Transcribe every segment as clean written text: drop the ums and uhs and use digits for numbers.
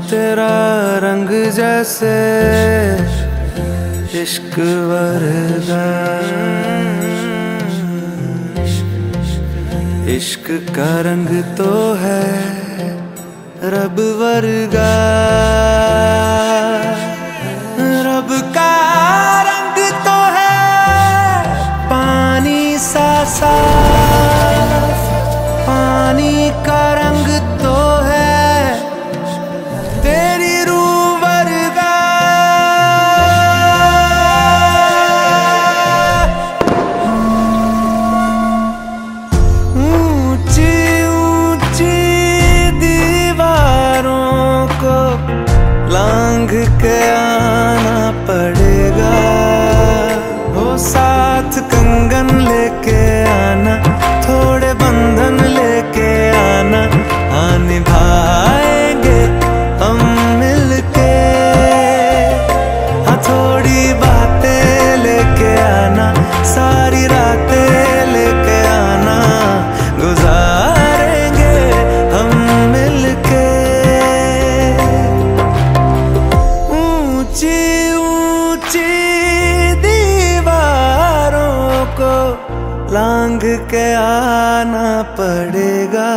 तेरा रंग जैसे इश्क वर्गा, इश्क का रंग तो है रब वर्गा, रब का रंग तो है पानी सा साफ, पानी का रंग तो है तेरी रूह वर्गा। ऊंची ऊंची दीवारों को लांघ के आना पड़ेगा, वो साथ कंगन लेके आना, थोड़े बंधन लेके आना, निभाएंगे हम मिलके, हाँ थोड़ी बातें लेके आना, सारी रातें लेके आना, गुजारेंगे हम मिलके। ऊंची ऊंची दीवारों को लांघ के आना पड़ेगा।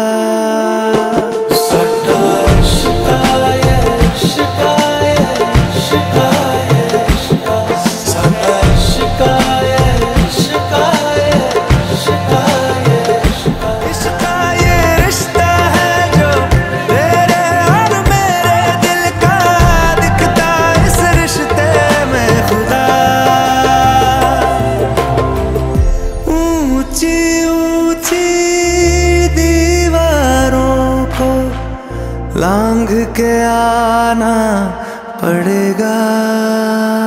लांघ के आना पड़ेगा।